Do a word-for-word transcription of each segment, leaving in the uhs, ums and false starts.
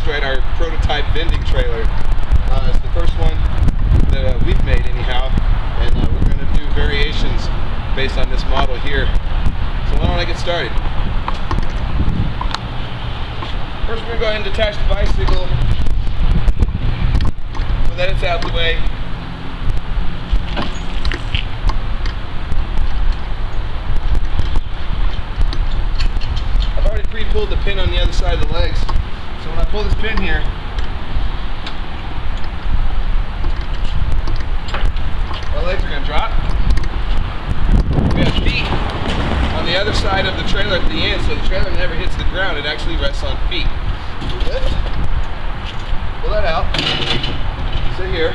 demonstrate our prototype vending trailer. Uh, it's the first one that uh, we've made anyhow, and uh, we're going to do variations based on this model here. So why don't I get started? First we're going to go ahead and detach the bicycle so that it's out the way. I've already pre-pulled the pin on the other side of the legs, so when I pull this pin here, our legs are going to drop. We have feet on the other side of the trailer at the end, so the trailer never hits the ground, it actually rests on feet. Lift, pull that out, sit here.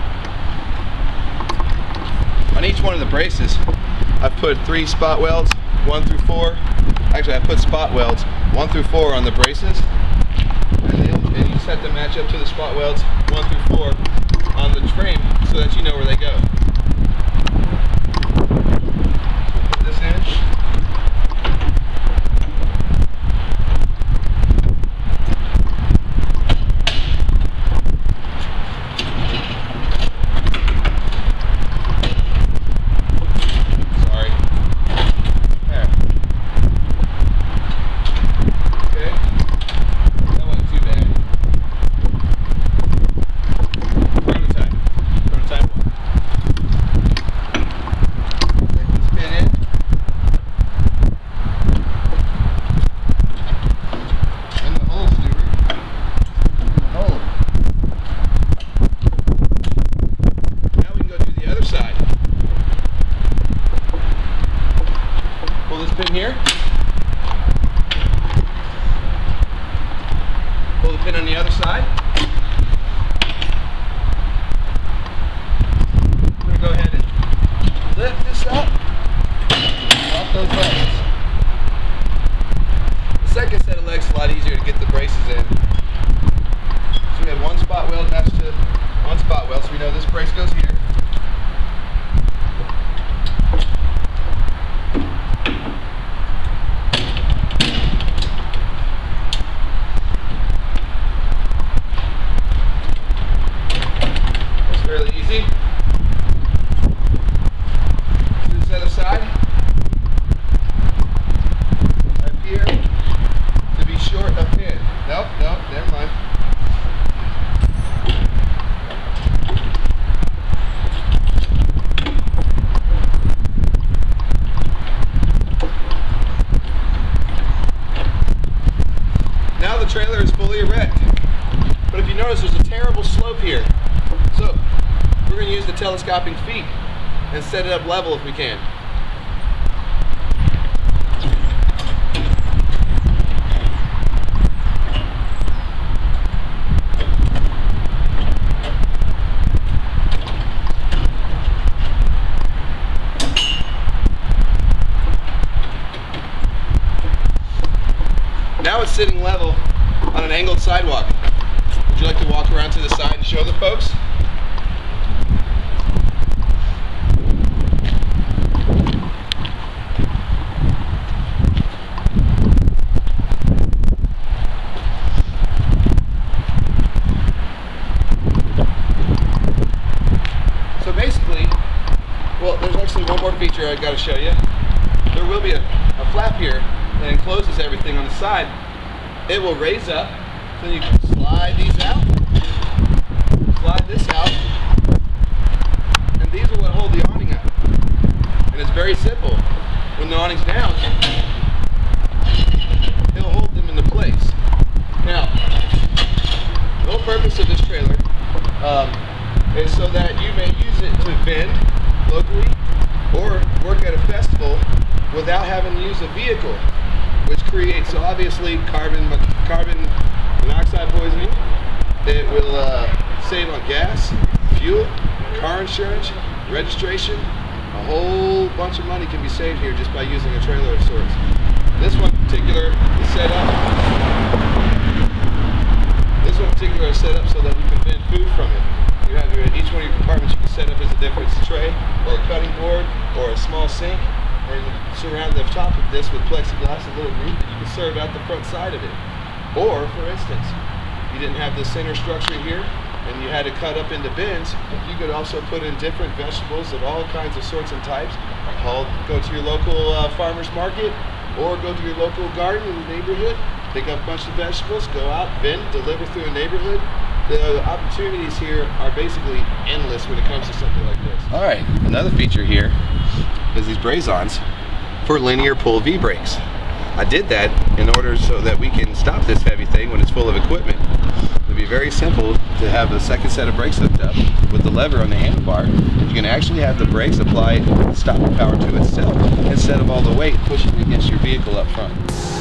On each one of the braces, I've put three spot welds, one through four. Actually, I put spot welds, one through four on the braces, and, they, and you just have to match up to the spot welds, one through four on the frame, so that you know where they go. Put this in. Pin here. Pull the pin on the other side. I'm going to go ahead and lift this up off those legs. The second set of legs is a lot easier to get the braces in. So we have one spot weld matched to one spot weld, so we know this brace goes here. Fairly easy. To this other side. Up here. To be short a pin. Nope, nope, never mind. Now the trailer is fully erect. But if you notice, there's a terrible slope here. So, we're going to use the telescoping feet and set it up level if we can. Now it's sitting level on an angled sidewalk. Would you like to walk around to the side and show the folks? So basically, well, there's actually one more feature I've got to show you. There will be a, a flap here that encloses everything on the side. It will raise up, so you can slide these out, slide this out, and these are what hold the awning up. And it's very simple. When the awning's down, it'll hold them into place. Now, the whole purpose of this trailer um, is so that you may use it to vend locally or work at a festival without having to use a vehicle, which creates obviously carbon carbon monoxide poisoning. It will uh, save on gas, fuel, car insurance, registration. A whole bunch of money can be saved here just by using a trailer of sorts. This one in particular is set up. This one in particular is set up so that we can vend food from it. You have your, each one of your compartments you can set up as a different tray, or a cutting board, or a small sink, and surround the top of this with plexiglass, a little group that you can serve out the front side of it. Or, for instance, you didn't have the center structure here, and you had to cut up into bins, you could also put in different vegetables of all kinds of sorts and types. Haul, go to your local uh, farmer's market, or go to your local garden in the neighborhood, pick up a bunch of vegetables, go out, vend, deliver through a neighborhood. The opportunities here are basically endless when it comes to something like this. All right, another feature here is these Brazons for linear pull V-brakes. I did that in order so that we can stop this heavy thing when it's full of equipment. It'd be very simple to have a second set of brakes hooked up with the lever on the handlebar. You can actually have the brakes apply stopping power to itself instead of all the weight pushing against your vehicle up front.